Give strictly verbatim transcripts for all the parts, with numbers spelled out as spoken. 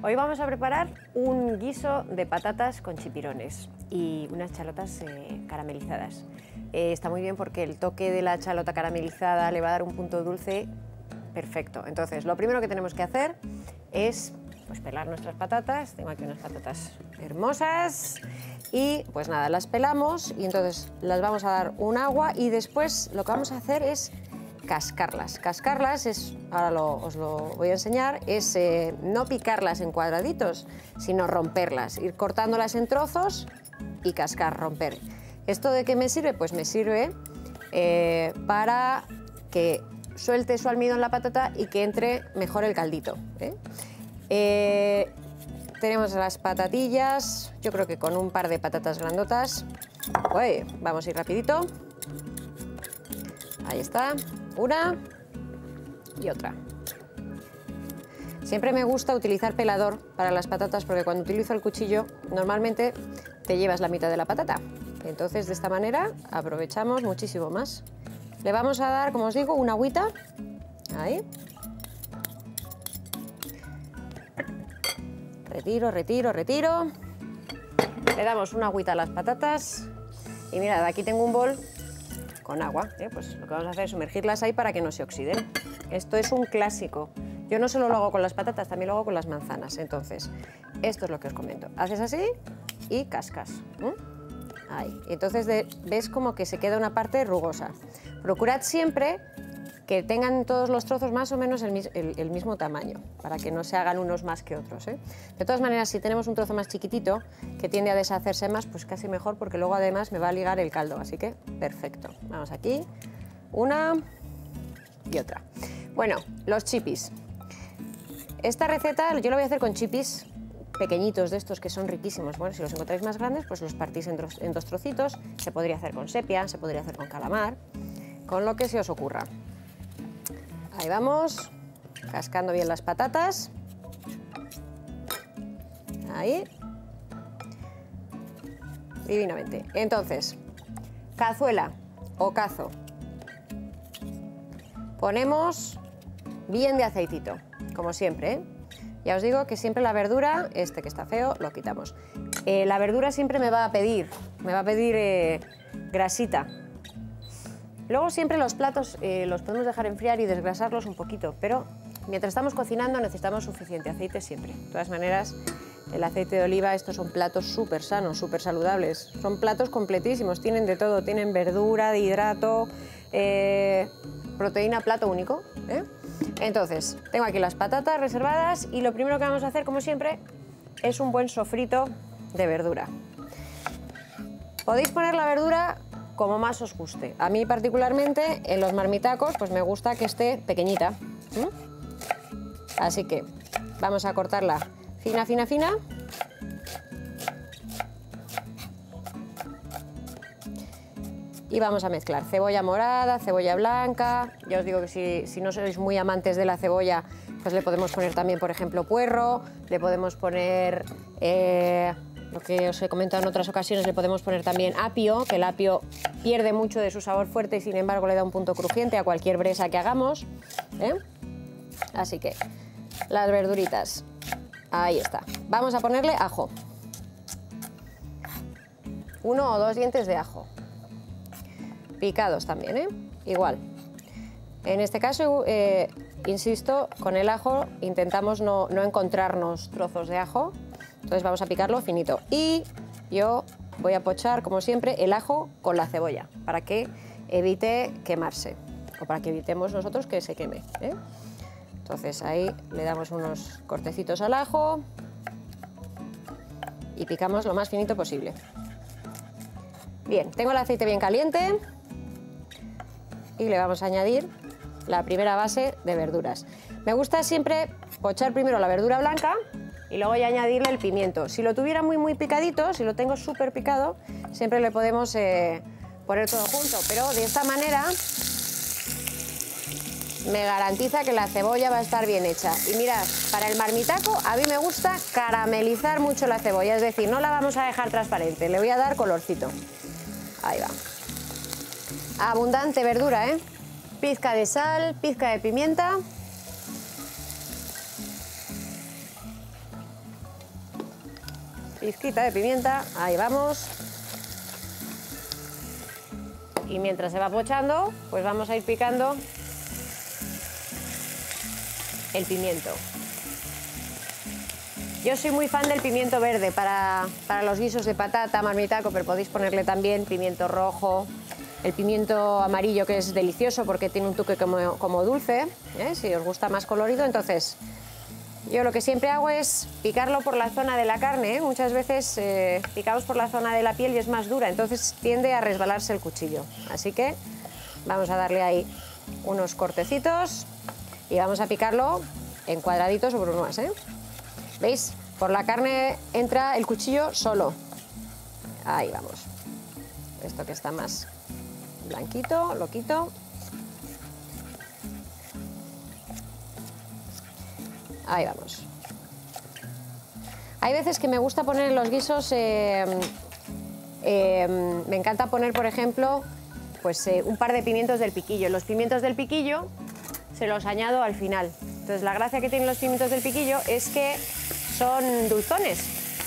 Hoy vamos a preparar un guiso de patatas con chipirones y unas chalotas eh, caramelizadas. Eh, está muy bien porque el toque de la chalota caramelizada le va a dar un punto dulce perfecto. Entonces, lo primero que tenemos que hacer es pues, pelar nuestras patatas. Tengo aquí unas patatas hermosas y pues nada, las pelamos y entonces las vamos a dar un agua y después lo que vamos a hacer es cascarlas. Cascarlas es, ahora lo, os lo voy a enseñar, es eh, no picarlas en cuadraditos, sino romperlas, ir cortándolas en trozos y cascar, romper. ¿Esto de qué me sirve? Pues me sirve eh, para que suelte su almidón la patata y que entre mejor el caldito. ¿eh? Eh, tenemos las patatillas, yo creo que con un par de patatas grandotas. Uy, vamos a ir rapidito. Ahí está, una y otra. Siempre me gusta utilizar pelador para las patatas porque cuando utilizo el cuchillo normalmente te llevas la mitad de la patata. Entonces de esta manera aprovechamos muchísimo más. Le vamos a dar, como os digo, una agüita. Ahí. Retiro, retiro, retiro. Le damos una agüita a las patatas. Y mirad, aquí tengo un bol con agua. ¿eh? Pues lo que vamos a hacer es sumergirlas ahí para que no se oxiden. Esto es un clásico. Yo no solo lo hago con las patatas, también lo hago con las manzanas. Entonces, esto es lo que os comento. Haces así y cascas. ¿eh? Ahí. Entonces de, ves como que se queda una parte rugosa. Procurad siempre que tengan todos los trozos más o menos el, el, el mismo tamaño, para que no se hagan unos más que otros. ¿eh? De todas maneras, si tenemos un trozo más chiquitito, que tiende a deshacerse más, pues casi mejor, porque luego además me va a ligar el caldo, así que perfecto. Vamos aquí, una y otra. Bueno, los chipis. Esta receta yo la voy a hacer con chipis pequeñitos de estos que son riquísimos. Bueno, si los encontráis más grandes, pues los partís en, en dos trocitos. Se podría hacer con sepia, se podría hacer con calamar, con lo que se os ocurra. Ahí vamos, cascando bien las patatas. Ahí. Divinamente. Entonces, cazuela o cazo. Ponemos bien de aceitito, como siempre, ¿eh? Ya os digo que siempre la verdura, este que está feo, lo quitamos. Eh, la verdura siempre me va a pedir, me va a pedir eh, grasita. Luego siempre los platos eh, los podemos dejar enfriar y desgrasarlos un poquito, pero mientras estamos cocinando necesitamos suficiente aceite siempre. De todas maneras, el aceite de oliva, estos son platos súper sanos, súper saludables. Son platos completísimos, tienen de todo, tienen verdura, de hidrato, eh, proteína, plato único. ¿eh? Entonces, tengo aquí las patatas reservadas y lo primero que vamos a hacer, como siempre, es un buen sofrito de verdura. Podéis poner la verdura como más os guste. A mí particularmente en los marmitacos pues me gusta que esté pequeñita. ¿Mm? Así que vamos a cortarla fina, fina, fina. Y vamos a mezclar cebolla morada, cebolla blanca. Ya os digo que si, si no sois muy amantes de la cebolla, pues le podemos poner también, por ejemplo, puerro, le podemos poner... Eh, Lo que os he comentado en otras ocasiones, le podemos poner también apio, que el apio pierde mucho de su sabor fuerte y sin embargo le da un punto crujiente a cualquier bresa que hagamos. ¿eh? Así que las verduritas, ahí está. Vamos a ponerle ajo. Uno o dos dientes de ajo. Picados también, ¿eh? igual. En este caso, eh, insisto, con el ajo intentamos no, no encontrarnos trozos de ajo. Entonces vamos a picarlo finito. Y yo voy a pochar, como siempre, el ajo con la cebolla, para que evite quemarse, o para que evitemos nosotros que se queme. ¿eh? Entonces ahí le damos unos cortecitos al ajo y picamos lo más finito posible. Bien, tengo el aceite bien caliente y le vamos a añadir la primera base de verduras. Me gusta siempre pochar primero la verdura blanca y luego ya añadirle el pimiento. Si lo tuviera muy muy picadito, si lo tengo súper picado, siempre le podemos eh, poner todo junto, pero de esta manera me garantiza que la cebolla va a estar bien hecha. Y mirad, para el marmitaco a mí me gusta caramelizar mucho la cebolla, es decir, no la vamos a dejar transparente, le voy a dar colorcito. Ahí va. Abundante verdura, ¿eh? Pizca de sal, pizca de pimienta. pizquita de pimienta, ahí vamos. Y mientras se va pochando, pues vamos a ir picando el pimiento. Yo soy muy fan del pimiento verde para, para los guisos de patata, marmitaco, pero podéis ponerle también pimiento rojo, el pimiento amarillo, que es delicioso porque tiene un toque como, como dulce, ¿eh? Si os gusta más colorido. Entonces, yo lo que siempre hago es picarlo por la zona de la carne, ¿eh? Muchas veces eh, picamos por la zona de la piel y es más dura, entonces tiende a resbalarse el cuchillo. Así que vamos a darle ahí unos cortecitos y vamos a picarlo en cuadraditos o brunoise, ¿eh? ¿Veis? Por la carne entra el cuchillo solo. Ahí vamos. Esto que está más blanquito, lo quito. Ahí vamos. Hay veces que me gusta poner en los guisos, eh, eh, me encanta poner, por ejemplo, pues eh, un par de pimientos del piquillo. Los pimientos del piquillo se los añado al final. Entonces, la gracia que tienen los pimientos del piquillo es que son dulzones.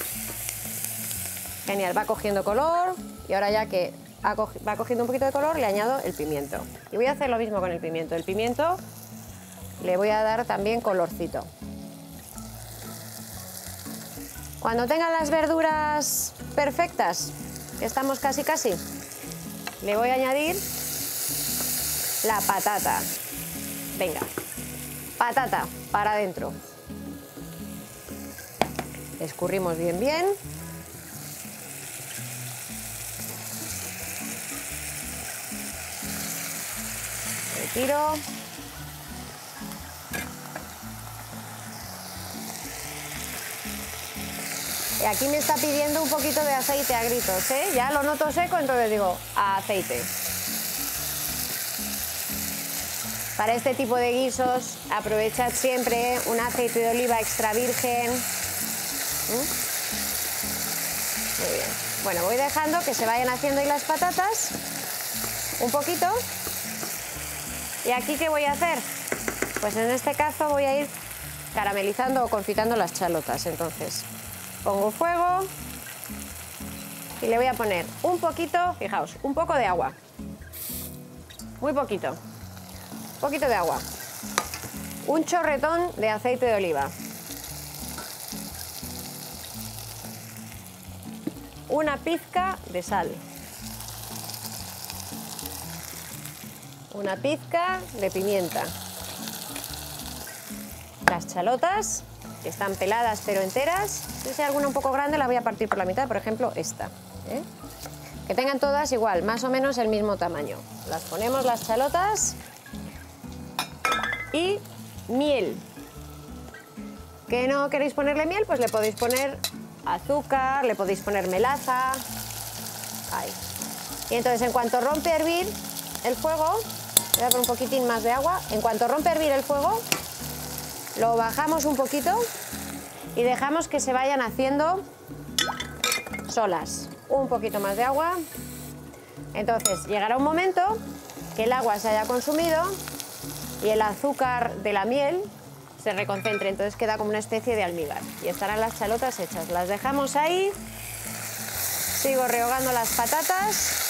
Genial, va cogiendo color y ahora ya que va cogiendo un poquito de color le añado el pimiento. Y voy a hacer lo mismo con el pimiento. El pimiento le voy a dar también colorcito. Cuando tengan las verduras perfectas, que estamos casi casi, le voy a añadir la patata. Venga, patata para adentro. Escurrimos bien, bien. Retiro. Y aquí me está pidiendo un poquito de aceite a gritos, ¿eh? Ya lo noto seco, entonces digo, aceite. Para este tipo de guisos, aprovechad siempre un aceite de oliva extra virgen. ¿Mm? Muy bien. Bueno, voy dejando que se vayan haciendo ahí las patatas, un poquito. ¿Y aquí qué voy a hacer? Pues en este caso voy a ir caramelizando o confitando las chalotas. Entonces, pongo fuego y le voy a poner un poquito, fijaos, un poco de agua. Muy poquito. Un poquito de agua. Un chorretón de aceite de oliva. Una pizca de sal. Una pizca de pimienta. Las chalotas, que están peladas pero enteras. Si hay alguna un poco grande, la voy a partir por la mitad, por ejemplo, esta. ¿eh? Que tengan todas igual, más o menos el mismo tamaño. Las ponemos las chalotas. Y miel. ¿Que no queréis ponerle miel? Pues le podéis poner azúcar, le podéis poner melaza. Ahí. Y entonces, en cuanto rompe a hervir el fuego, voy a poner un poquitín más de agua. En cuanto rompe a hervir el fuego, lo bajamos un poquito y dejamos que se vayan haciendo solas. Un poquito más de agua. Entonces, llegará un momento que el agua se haya consumido y el azúcar de la miel se reconcentre, entonces queda como una especie de almíbar y estarán las chalotas hechas. Las dejamos ahí, sigo rehogando las patatas,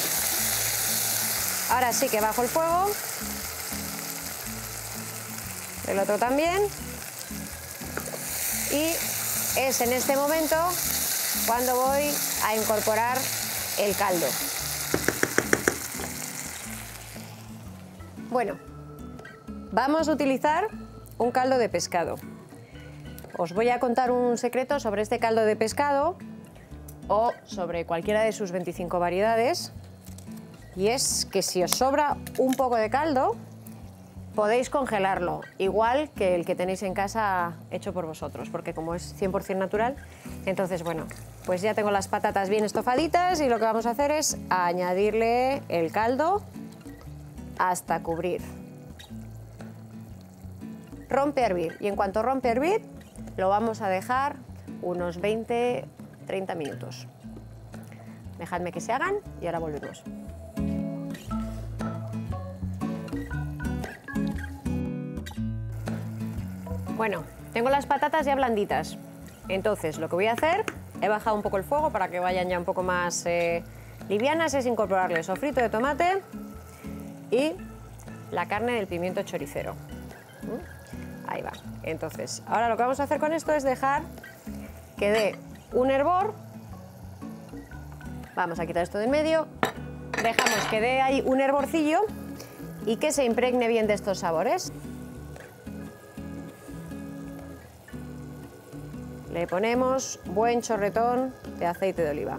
ahora sí que bajo el fuego, el otro también, y es en este momento cuando voy a incorporar el caldo. Bueno, vamos a utilizar un caldo de pescado. Os voy a contar un secreto sobre este caldo de pescado o sobre cualquiera de sus veinticinco variedades, y es que si os sobra un poco de caldo, podéis congelarlo, igual que el que tenéis en casa hecho por vosotros, porque como es cien por cien natural, entonces bueno, pues ya tengo las patatas bien estofaditas y lo que vamos a hacer es añadirle el caldo hasta cubrir. Rompe a hervir y en cuanto rompe a hervir lo vamos a dejar unos veinte a treinta minutos. Dejadme que se hagan y ahora volvemos. Bueno, tengo las patatas ya blanditas, entonces lo que voy a hacer He bajado un poco el fuego para que vayan ya un poco más eh, livianas. Es incorporarle sofrito de tomate y la carne del pimiento choricero. ¿Mm? Ahí va. Entonces, ahora lo que vamos a hacer con esto es dejar que dé un hervor. Vamos a quitar esto de en medio. Dejamos que dé ahí un hervorcillo y que se impregne bien de estos sabores. Le ponemos buen chorretón de aceite de oliva.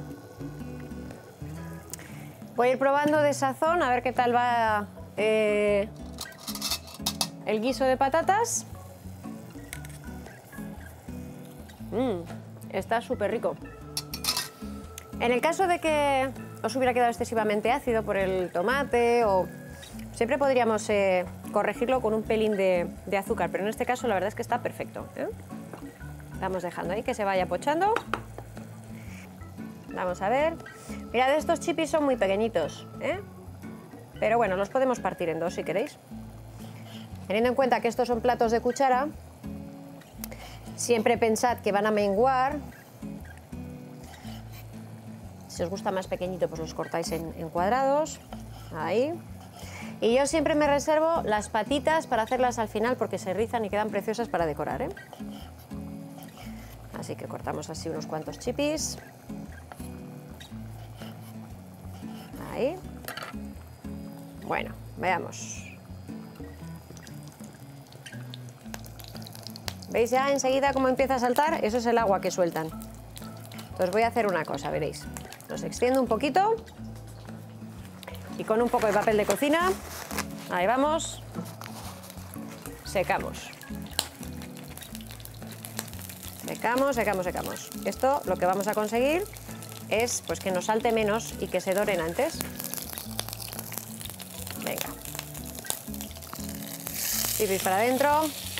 Voy a ir probando de sazón a ver qué tal va eh, el guiso de patatas. Mm, está súper rico. En el caso de que os hubiera quedado excesivamente ácido por el tomate, o siempre podríamos eh, corregirlo con un pelín de, de azúcar, pero en este caso la verdad es que está perfecto, ¿eh? Vamos dejando ahí que se vaya pochando. Vamos a ver. Mirad, estos chipis son muy pequeñitos, ¿eh? Pero bueno, los podemos partir en dos si queréis. Teniendo en cuenta que estos son platos de cuchara, siempre pensad que van a menguar. Si os gusta más pequeñito, pues los cortáis en, en cuadrados. Ahí. Y yo siempre me reservo las patitas para hacerlas al final porque se rizan y quedan preciosas para decorar, ¿eh? Así que cortamos así unos cuantos chipis. Ahí. Bueno, veamos. ¿Veis ya enseguida cómo empieza a saltar? Eso es el agua que sueltan. Entonces voy a hacer una cosa, veréis. Los extiendo un poquito y con un poco de papel de cocina, ahí vamos, secamos. Secamos, secamos, secamos. Esto lo que vamos a conseguir es pues, que nos salte menos y que se doren antes. Venga. Chipis para adentro.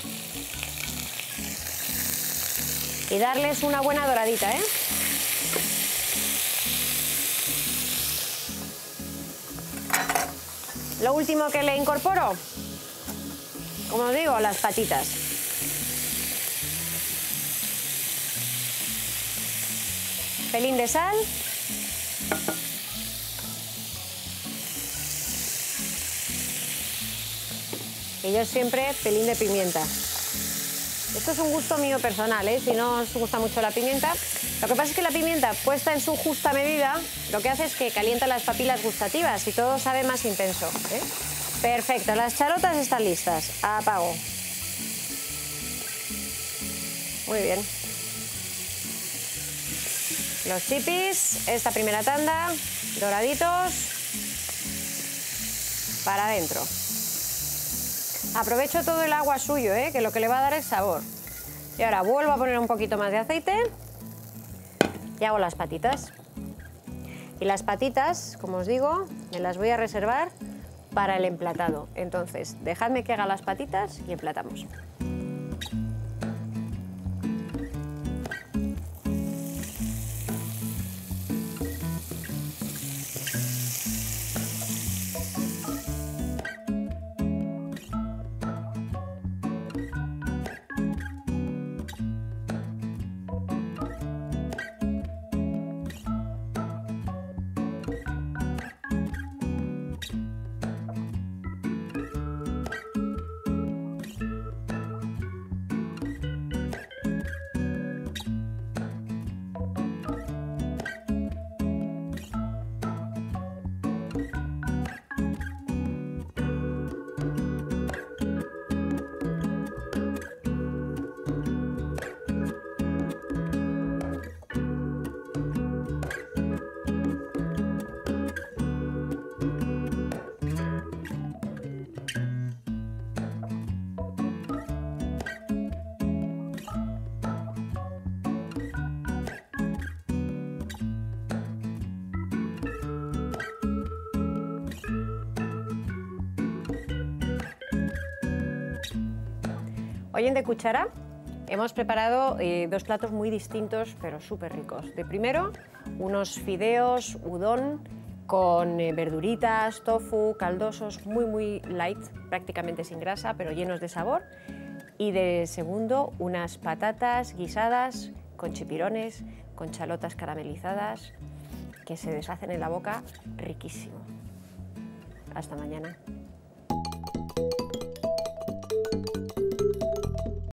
Y darles una buena doradita, ¿eh? Lo último que le incorporo, como os digo, las patitas. Pelín de sal. Y yo siempre pelín de pimienta. Esto es un gusto mío personal, ¿eh? Si no os gusta mucho la pimienta. Lo que pasa es que la pimienta, puesta en su justa medida, lo que hace es que calienta las papilas gustativas y todo sabe más intenso, ¿eh? Perfecto, las charotas están listas. Apago. Muy bien. Los chipis, esta primera tanda, doraditos, para adentro. Aprovecho todo el agua suyo, ¿eh? Que lo que le va a dar es sabor. Y ahora vuelvo a poner un poquito más de aceite y hago las patitas. Y las patitas, como os digo, me las voy a reservar para el emplatado. Entonces, dejadme que haga las patitas y emplatamos. Hoy en De Cuchara hemos preparado eh, dos platos muy distintos, pero súper ricos. De primero, unos fideos udon con eh, verduritas, tofu, caldosos, muy, muy light, prácticamente sin grasa, pero llenos de sabor. Y de segundo, unas patatas guisadas con chipirones con chalotas caramelizadas que se deshacen en la boca, riquísimo. Hasta mañana.